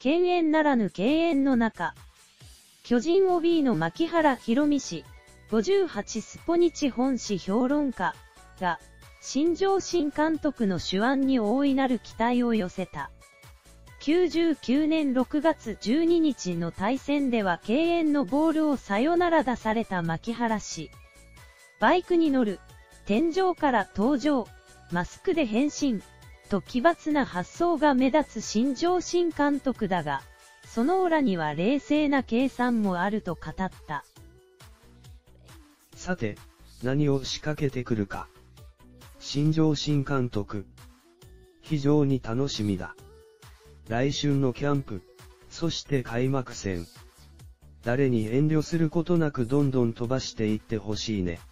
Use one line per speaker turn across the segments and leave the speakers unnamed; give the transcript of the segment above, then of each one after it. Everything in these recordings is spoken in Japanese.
敬遠ならぬ敬遠の中。巨人 OB の牧原博美氏、58スポニチ本誌評論家が、新庄新監督の手腕に大いなる期待を寄せた。99年6月12日の対戦では敬遠のボールをサヨナラ出された牧原氏。バイクに乗る、天井から登場、マスクで変身、と奇抜な発想が目立つ新庄新監督だが、その裏には冷静な計算もあると語った。
さて、何を仕掛けてくるか。新庄新監督。非常に楽しみだ。来春のキャンプ、そして開幕戦。誰に遠慮することなくどんどん飛ばしていってほしいね。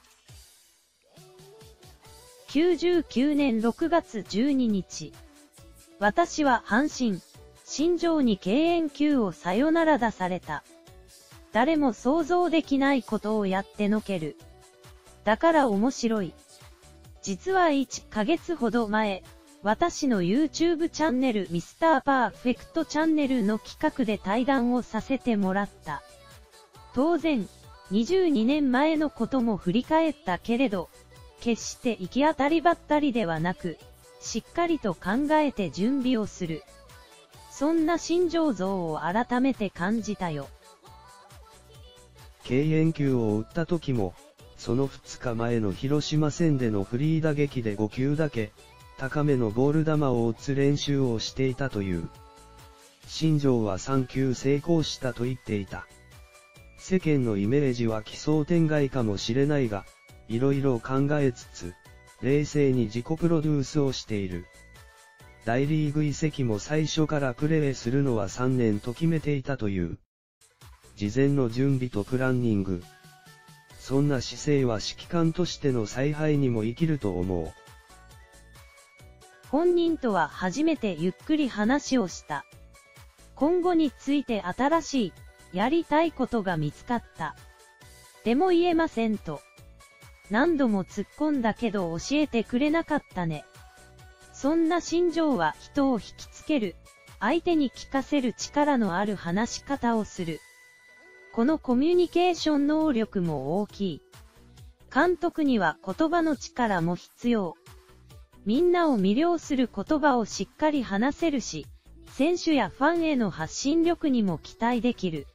99年6月12日。私は阪神、新庄に敬遠球をサヨナラ出された。誰も想像できないことをやってのける。だから面白い。実は1ヶ月ほど前、私の YouTube チャンネルミスターパーフェクトチャンネルの企画で対談をさせてもらった。当然、22年前のことも振り返ったけれど、決して行き当たりばったりではなく、しっかりと考えて準備をする。そんな新庄像を改めて感じたよ。
敬遠球を打った時も、その2日前の広島戦でのフリー打撃で5球だけ、高めのボール球を打つ練習をしていたという。新庄は3球成功したと言っていた。世間のイメージは奇想天外かもしれないが、いろいろ考えつつ、冷静に自己プロデュースをしている。大リーグ移籍も最初からプレーするのは3年と決めていたという。事前の準備とプランニング。そんな姿勢は指揮官としての采配にも生きると思う。
本人とは初めてゆっくり話をした。今後について新しい、やりたいことが見つかった。でも言えませんと。何度も突っ込んだけど教えてくれなかったね。そんな新庄は人を引きつける、相手に聞かせる力のある話し方をする。このコミュニケーション能力も大きい。監督には言葉の力も必要。みんなを魅了する言葉をしっかり話せるし、選手やファンへの発信力にも期待できる。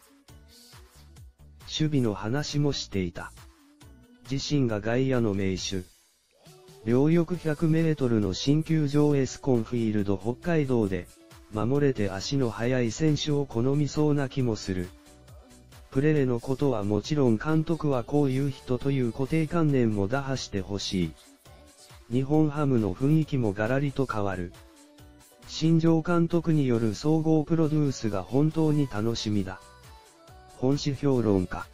守備の話もしていた。自身が外野の名手。両翼100メートルの新球場エスコンフィールド北海道で、守れて足の速い選手を好みそうな気もする。プレーのことはもちろん監督はこういう人という固定観念も打破してほしい。日本ハムの雰囲気もガラリと変わる。新庄監督による総合プロデュースが本当に楽しみだ。本誌評論家。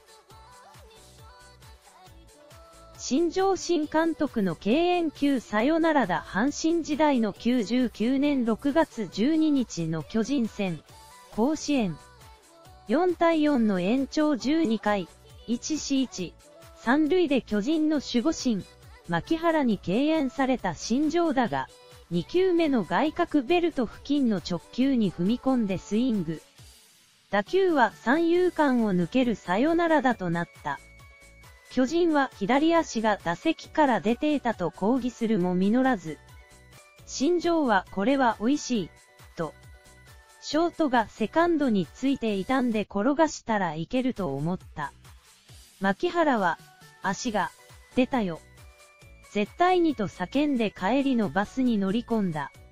新庄新監督の敬遠球サヨナラ打阪神時代の99年6月12日の巨人戦、甲子園。4対4の延長12回、1C1、三塁で巨人の守護神、牧原に敬遠された新庄だが、2球目の外角ベルト付近の直球に踏み込んでスイング。打球は三遊間を抜けるサヨナラ打となった。巨人は左足が打席から出ていたと抗議するも実らず。新庄はこれは美味しい、と。ショートがセカンドについていたんで転がしたらいけると思った。牧原は、足が、出たよ。絶対にと叫んで帰りのバスに乗り込んだ。